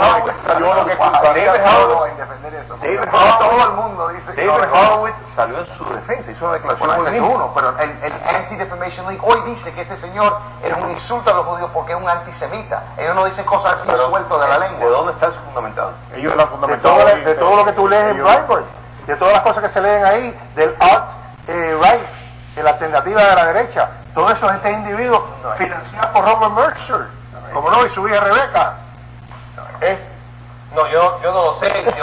todo el mundo dice que David Horowitz salió en su defensa, hizo una declaración. Pero el Anti-Defamation League hoy dice que este señor es un insulto a los judíos porque es un antisemita. Ellos no dicen cosas así suelto de la lengua. ¿De dónde está eso fundamentado? Ellos lo han fundamentado. De todo lo que tú lees en Breitbart, de todas las cosas que se leen ahí, del alt-right, de la alternativa de la derecha, todo eso es este individuo financiado por Robert Mercer, como no, y su hija Rebeca. No, yo no lo sé, yo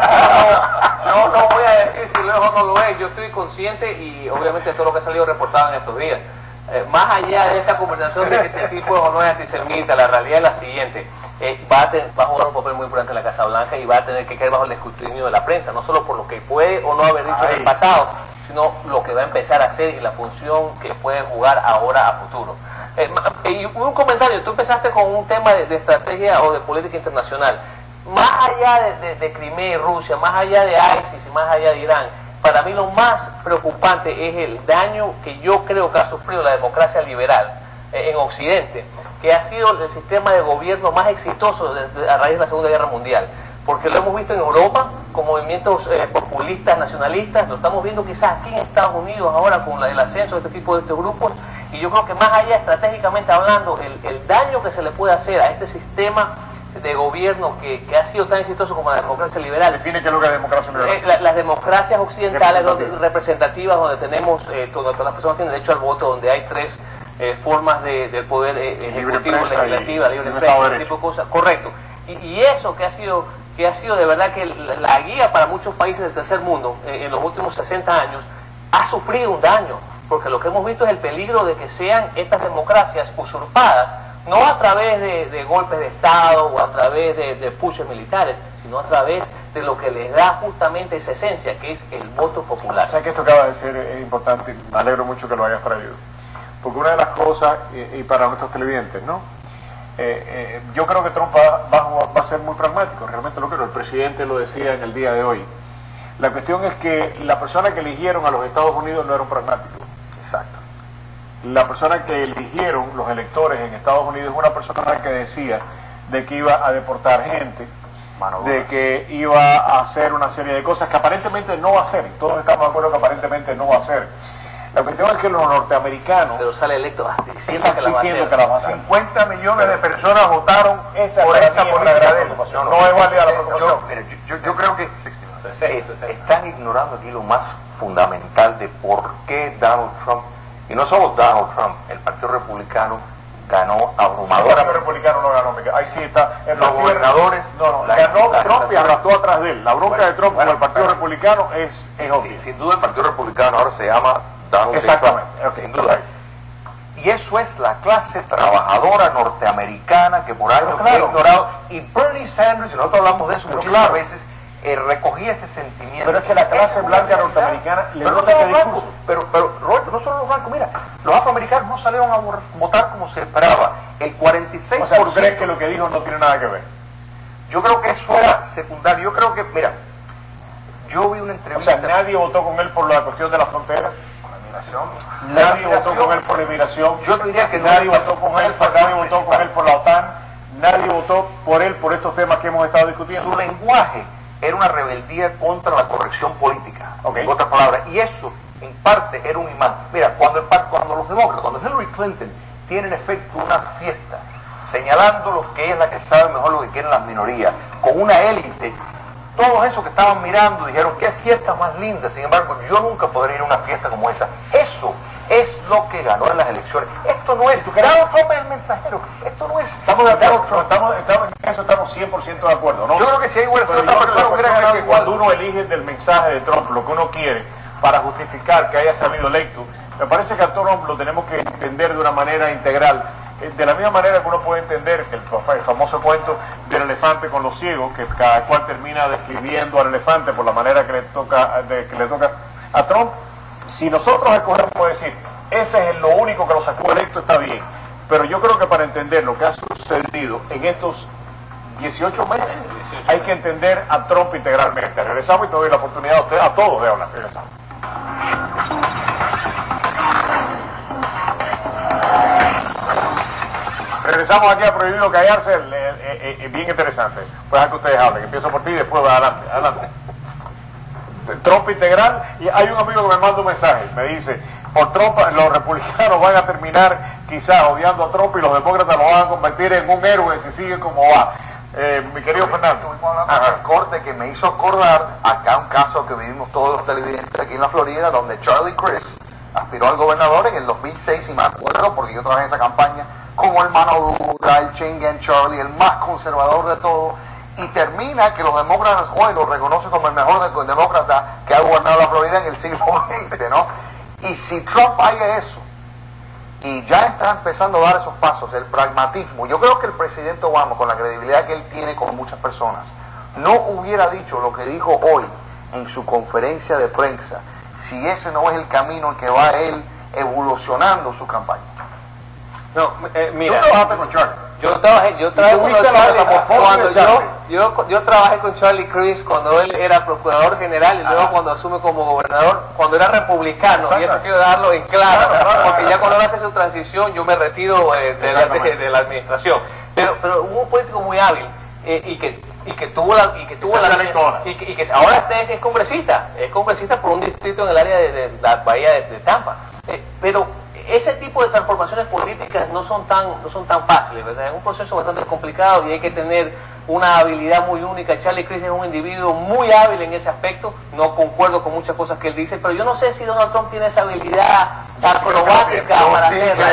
no voy a decir si lo es o no lo es, yo estoy consciente y obviamente de todo lo que ha salido reportado en estos días. Más allá de esta conversación de que ese tipo es o no es antisemita, la realidad es la siguiente. Va a jugar un papel muy importante en la Casa Blanca y va a tener que caer bajo el escrutinio de la prensa, no solo por lo que puede o no haber dicho en el pasado, sino lo que va a empezar a hacer y la función que puede jugar ahora a futuro. Y un comentario, tú empezaste con un tema de estrategia o de política internacional. Más allá de Crimea y Rusia, más allá de ISIS y más allá de Irán, para mí lo más preocupante es el daño que yo creo que ha sufrido la democracia liberal en Occidente, que ha sido el sistema de gobierno más exitoso a raíz de la Segunda Guerra Mundial. Porque lo hemos visto en Europa con movimientos populistas, nacionalistas, lo estamos viendo quizás aquí en Estados Unidos ahora con el ascenso de este tipo de estos grupos, y yo creo que más allá estratégicamente hablando, el daño que se le puede hacer a este sistema de gobierno que ha sido tan exitoso como la democracia liberal. Define qué es lo que es democracia liberal. Las democracias occidentales representativas, donde tenemos, todas las personas tienen derecho al voto, donde hay tres formas del poder ejecutivo, legislativo, libre prensa, ese tipo de cosas. Correcto. Y eso que ha sido de verdad que la guía para muchos países del tercer mundo en los últimos 60 años, ha sufrido un daño, porque lo que hemos visto es el peligro de que sean estas democracias usurpadas, no a través de golpes de Estado o a través de puches militares, sino a través de lo que les da justamente esa esencia, que es el voto popular. O sea que esto acaba de ser importante, me alegro mucho que lo hayas traído, porque una de las cosas, y para nuestros televidentes, ¿no? Yo creo que Trump va a ser muy pragmático, realmente lo creo, el presidente lo decía en el día de hoy. La cuestión es que la persona que eligieron a los Estados Unidos no era un pragmático. Exacto. La persona que eligieron los electores en Estados Unidos es una persona que decía de que iba a deportar gente, de que iba a hacer una serie de cosas que aparentemente no va a hacer, y todos estamos de acuerdo que aparentemente no va a hacer. La cuestión es que los norteamericanos... Pero sale electo diciendo que la va a hacer. 50 millones de personas votaron por esa política de él. No es válida la preocupación. Yo creo que están ignorando aquí lo más fundamental de por qué Donald Trump, y no solo Donald Trump, el Partido Republicano ganó abrumador. El Partido Republicano no ganó, ahí sí está. Los gobernadores... ganó Trump y arrastró atrás de él. La bronca de Trump con el Partido Republicano es obvia. Sin duda el Partido Republicano ahora se llama Donald Exactamente. Trump, sin duda. Y eso es la clase trabajadora norteamericana que por años fue ignorado. Y Bernie Sanders, y nosotros hablamos de eso muchísimas veces, recogía ese sentimiento. Pero es que la clase blanca norteamericana le gusta ese discurso. Pero Roberto, no solo los blancos, mira, los afroamericanos no salieron a votar como se esperaba. El 46%. O sea, ¿tú crees que lo que dijo no tiene nada que ver? Yo creo que eso era secundario. Yo creo que, mira, yo vi una entrevista. O sea, nadie votó con él por la cuestión de la frontera. Nadie votó con él por la inmigración. Yo diría que nadie votó con él, nadie votó con él por la OTAN. Nadie votó por él por estos temas que hemos estado discutiendo. Su lenguaje era una rebeldía contra la corrección política, en otras palabras, y eso en parte era un imán. Mira, cuando los demócratas, cuando Hillary Clinton tiene en efecto una fiesta señalando lo que es la que sabe mejor lo que quieren las minorías, con una élite, todos esos que estaban mirando dijeron qué fiesta más linda. Sin embargo, yo nunca podría ir a una fiesta como esa. Eso es lo que ganó en las elecciones. Esto no es Donald Trump es el mensajero. Esto no es estamos de acuerdo, en eso estamos 100% de acuerdo, ¿no? Yo creo que si hay otra persona hubiera ganado igual. Cuando uno elige del mensaje de Trump lo que uno quiere para justificar que haya salido electo, me parece que a Trump lo tenemos que entender de una manera integral. De la misma manera que uno puede entender el famoso cuento del elefante con los ciegos, que cada cual termina describiendo al elefante por la manera que le toca a Trump. Si nosotros escogemos, puede decir, ese es lo único que lo sacó electo, está bien. Pero yo creo que para entender lo que ha sucedido en estos 18 meses, hay que entender a Trump integralmente. Regresamos y te doy la oportunidad a ustedes, a todos, de hablar. Regresamos. Regresamos aquí a Prohibido Callarse, bien interesante. Pues a que ustedes hablen. Empiezo por ti y después va adelante. Trump integral, y hay un amigo que me manda un mensaje, me dice, por Trump los republicanos van a terminar quizás odiando a Trump y los demócratas lo van a convertir en un héroe si sigue como va. Mi querido Fernando. El corte que me hizo acordar acá un caso que vivimos todos los televidentes aquí en la Florida, donde Charlie Crist aspiró al gobernador en el 2006, y me acuerdo porque yo trabajé en esa campaña como el mano dura, el Chain Gang Charlie, el más conservador de todos, y termina que los demócratas hoy lo reconocen como el mejor demócrata que ha gobernado la Florida en el siglo XX, ¿no? Y si Trump haga eso, y ya está empezando a dar esos pasos, el pragmatismo, yo creo que el presidente Obama, con la credibilidad que él tiene con muchas personas, no hubiera dicho lo que dijo hoy en su conferencia de prensa, si ese no es el camino en que va él evolucionando su campaña. No, mira. Tú trabajaste con Charlie. Yo trabajé con yo trabajé con Charlie Crist cuando él era procurador general y luego cuando asume como gobernador, cuando era republicano. Exacto. Y eso quiero darlo en claro, porque ya cuando él hace su transición yo me retiro de la administración. Pero hubo un político muy hábil y que ahora es congresista por un distrito en el área de la bahía de Tampa. Pero ese tipo de transformaciones políticas no son tan fáciles, ¿verdad? Es un proceso bastante complicado y hay que tener una habilidad muy única. Charlie Crist es un individuo muy hábil en ese aspecto. No concuerdo con muchas cosas que él dice, pero yo no sé si Donald Trump tiene esa habilidad acrobática para hacerlo.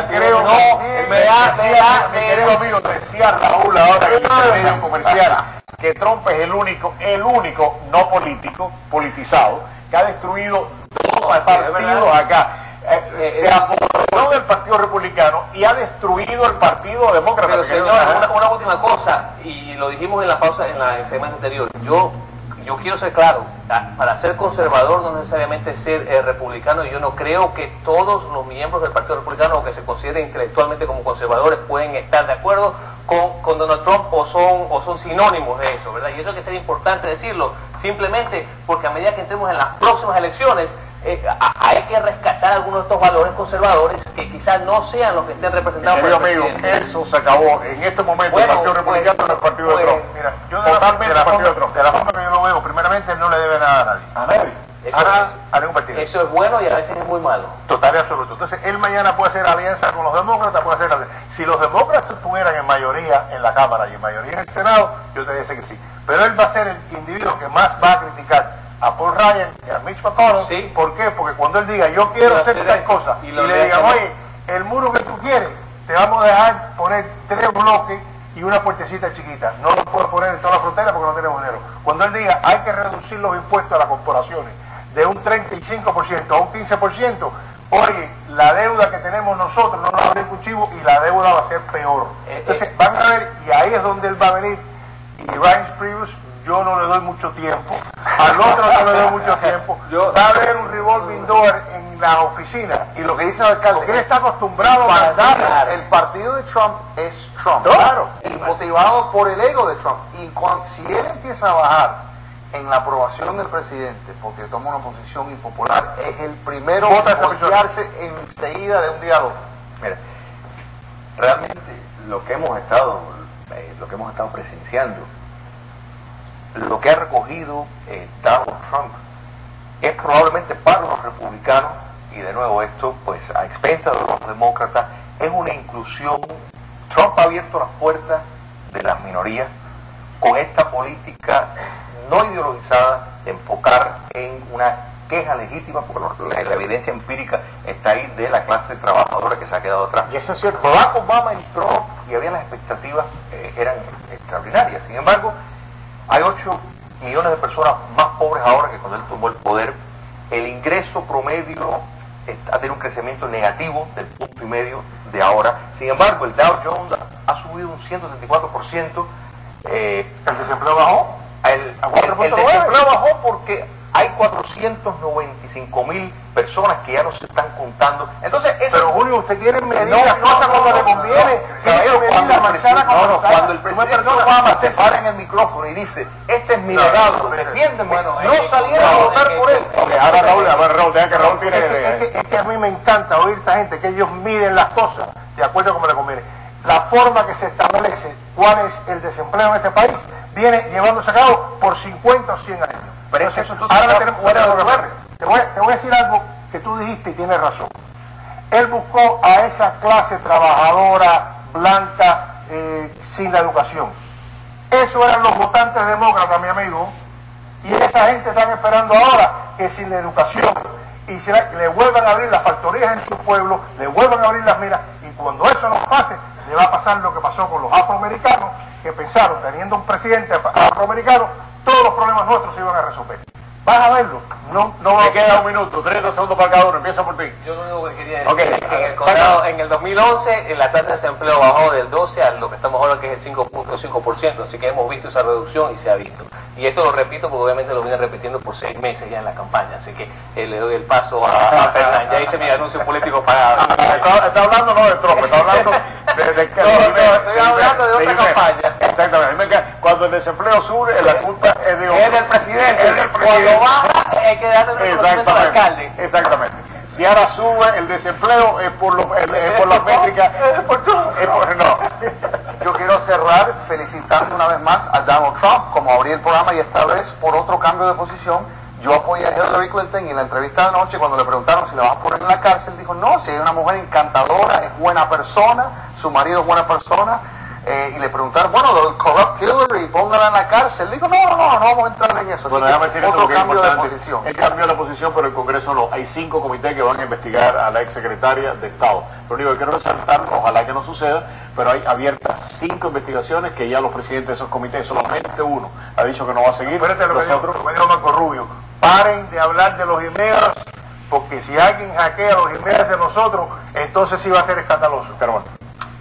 Mi querido amigo, decía Raúl ahora en el medio comercial que Trump es el único no politizado que ha destruido dos partidos acá. Se apoderó del Partido Republicano y ha destruido el Partido Demócrata. Pero señor, una última cosa, y lo dijimos en la pausa, en el segmento anterior, yo quiero ser claro, para ser conservador no necesariamente ser republicano, y yo no creo que todos los miembros del Partido Republicano que se consideren intelectualmente como conservadores pueden estar de acuerdo con Donald Trump o son sinónimos de eso, ¿verdad? Y eso hay que ser importante decirlo, simplemente porque a medida que entremos en las próximas elecciones, hay que rescatar algunos de estos valores conservadores que quizás no sean los que estén representados por el presidente. Eso se acabó en este momento. El Partido Republicano es el Partido de Trump. Mira, yo de la forma que yo lo veo, primeramente él no le debe nada a nadie. A ningún partido. Eso es bueno y a veces es muy malo. Total y absoluto. Entonces él mañana puede hacer alianza con los demócratas, puede hacer alianza. Si los demócratas estuvieran en mayoría en la Cámara y en mayoría en el Senado, yo te diría que sí. Pero él va a ser el individuo que más va a criticar a Paul Ryan y a Mitch McConnell. Sí. ¿Por qué? Porque cuando él diga yo quiero hacer tal cosa y le digan, oye, el muro que tú quieres, te vamos a dejar poner 3 bloques y una puertecita chiquita. No lo puedes poner en toda la frontera porque no tenemos dinero. Cuando él diga hay que reducir los impuestos a las corporaciones de un 35% a un 15%, oye, la deuda que tenemos nosotros no nos va a abrir cuchillo y la deuda va a ser peor. Entonces van a ver, y ahí es donde él va a venir. Y Reince Priebus, yo no le doy mucho tiempo, al otro no le doy mucho tiempo, va a haber un revolving door en la oficina. Y lo que dice el alcalde, porque él está acostumbrado a mandar. El partido de Trump es Trump, claro, y motivado por el ego de Trump. Y si él empieza a bajar en la aprobación del presidente, porque toma una posición impopular, es el primero en voltearse enseguida de un día al otro. Mira, realmente lo que hemos estado presenciando, lo que ha recogido Donald Trump es probablemente para los republicanos, y de nuevo esto pues a expensas de los demócratas, es una inclusión. Trump ha abierto las puertas de las minorías con esta política no ideologizada de enfocar en una queja legítima, porque la evidencia empírica está ahí de la clase trabajadora que se ha quedado atrás. Y eso es cierto. Barack Obama entró y había las expectativas eran extraordinarias. Sin embargo, hay 8 millones de personas más pobres ahora que cuando él tomó el poder. El ingreso promedio ha tenido un crecimiento negativo del 1,5% de ahora. Sin embargo, el Dow Jones ha subido un 174%. ¿El desempleo bajó? El desempleo bajó porque hay 495,000 personas que ya no se están contando. Entonces, pero Julio, usted quiere medir las cosas cuando le conviene. Cuando el presidente Obama se para en el micrófono y dice, este es mi legado, defiéndeme, no salieron a votar por él. Ahora Raúl, deja que Raúl tiene... Es que a mí me encanta oír a esta gente que ellos miden las cosas de acuerdo a como le conviene. La forma que se establece cuál es el desempleo en este país viene llevándose a cabo por 50 o 100 años. Pero entonces, eso ahora tenemos te voy a decir algo que tú dijiste y tienes razón. Él buscó a esa clase trabajadora, blanca, sin la educación. Eso eran los votantes demócratas, mi amigo. Y esa gente están esperando ahora que sin la educación y le vuelvan a abrir las factorías en su pueblo, le vuelvan a abrir las minas, y cuando eso no pase, le va a pasar pasar lo que pasó con los afroamericanos, que pensaron, teniendo un presidente afroamericano, todos los problemas nuestros se iban a resolver. Vas a verlo. No Me queda un minuto, 30 segundos para cada uno. Empieza por ti. Yo lo único que quería decir es que en el condado, en el 2011, la tasa de desempleo bajó del 12 a lo que estamos ahora, que es el 5.5%. Así que hemos visto esa reducción y se ha visto. Y esto lo repito porque obviamente lo viene repitiendo por 6 meses ya en la campaña. Así que le doy el paso a Fernán. Ya hice mi anuncio político pagado. Está hablando no de Trump, está hablando estoy hablando de otra campaña. Exactamente. Cuando el desempleo sube, la culpa es del presidente. Cuando baja, hay que darle el reconocimiento al alcalde. Exactamente. Si ahora sube el desempleo, es por las métricas. No. Yo quiero cerrar felicitando una vez más a Donald Trump, como abrí el programa, y esta vez por otro cambio de posición. Yo apoyé a Hillary Clinton y en la entrevista de anoche, cuando le preguntaron si la van a poner en la cárcel, dijo, no, si hay una mujer encantadora, es buena persona, su marido es buena persona, y le preguntaron, bueno, del corrupt Hillary, póngala en la cárcel. Dijo, no vamos a entrar en eso. Bueno, así decir otro cambio de posición. Él cambió la posición, pero el Congreso no. Hay 5 comités que van a investigar a la exsecretaria de Estado. Lo único que quiero resaltar, ojalá que no suceda, pero hay abiertas 5 investigaciones que ya los presidentes de esos comités, solamente uno, ha dicho que no va a seguir. Espérate lo que dijo Marco Rubio. Paren de hablar de los emails, porque si alguien hackea los emails de nosotros, entonces sí va a ser escandaloso. Pero bueno.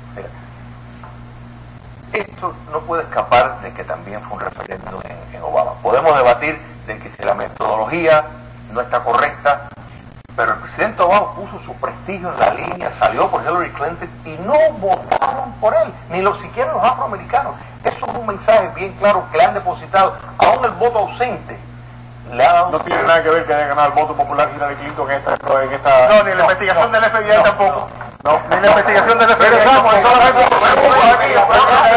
Esto no puede escapar de que también fue un referéndum en Obama. Podemos debatir de que si la metodología no está correcta, pero el presidente Obama puso su prestigio en la línea, salió por Hillary Clinton y no votaron por él, ni siquiera los afroamericanos. Eso es un mensaje bien claro que le han depositado, aún el voto ausente. No tiene nada que ver que haya ganado el voto popular Hillary Clinton en esta... No, ni la investigación del FBI tampoco. No, ni la investigación del FBI. Regresamos, solamente